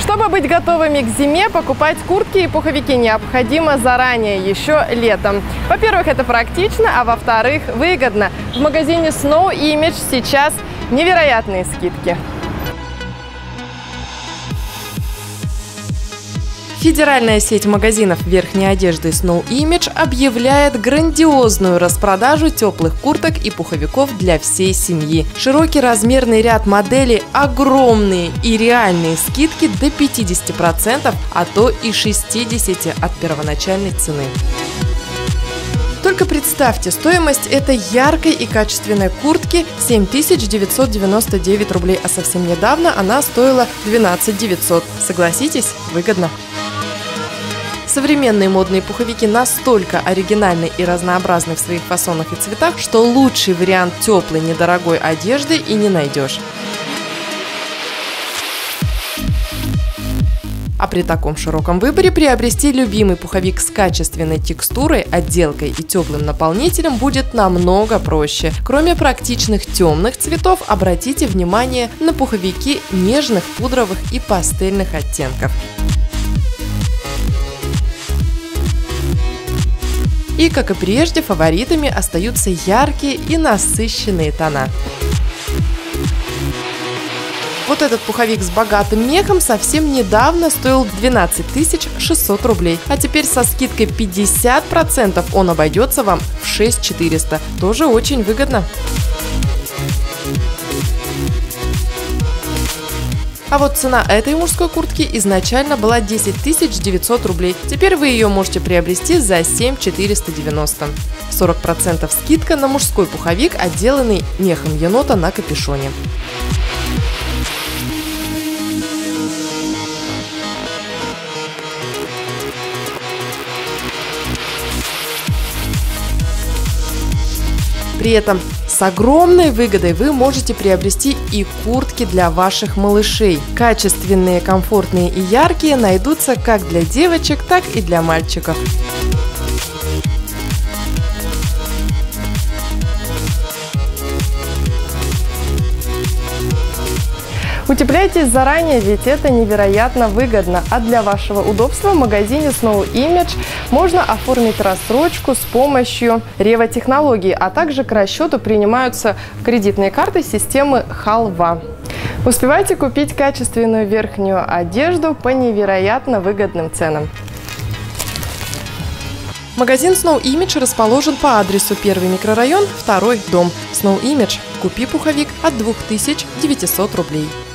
Чтобы быть готовыми к зиме, покупать куртки и пуховики необходимо заранее, еще летом. Во-первых, это практично, а во-вторых, выгодно. В магазине Snow Image сейчас невероятные скидки. Федеральная сеть магазинов верхней одежды Snow Image объявляет грандиозную распродажу теплых курток и пуховиков для всей семьи. Широкий размерный ряд моделей, огромные и реальные скидки до 50%, а то и 60% от первоначальной цены. Только представьте, стоимость этой яркой и качественной куртки 7999 рублей, а совсем недавно она стоила 12 900. Согласитесь, выгодно. Современные модные пуховики настолько оригинальны и разнообразны в своих фасонах и цветах, что лучший вариант теплой, недорогой одежды и не найдешь. А при таком широком выборе приобрести любимый пуховик с качественной текстурой, отделкой и теплым наполнителем будет намного проще. Кроме практичных темных цветов, обратите внимание на пуховики нежных, пудровых и пастельных оттенков. И, как и прежде, фаворитами остаются яркие и насыщенные тона. Вот этот пуховик с богатым мехом совсем недавно стоил 12 600 рублей, а теперь со скидкой 50% он обойдется вам в 6 400. Тоже очень выгодно. А вот цена этой мужской куртки изначально была 10 900 рублей. Теперь вы ее можете приобрести за 7 490. 40% скидка на мужской пуховик, отделанный мехом енота на капюшоне. При этом с огромной выгодой вы можете приобрести и куртки для ваших малышей. Качественные, комфортные и яркие найдутся как для девочек, так и для мальчиков. Утепляйтесь заранее, ведь это невероятно выгодно. А для вашего удобства в магазине Snow Image можно оформить рассрочку с помощью Рева-технологий, а также к расчету принимаются кредитные карты системы Халва. Успевайте купить качественную верхнюю одежду по невероятно выгодным ценам. Магазин Snow Image расположен по адресу 1 микрорайон, 2 дом. Snow Image. Купи пуховик от 2900 рублей.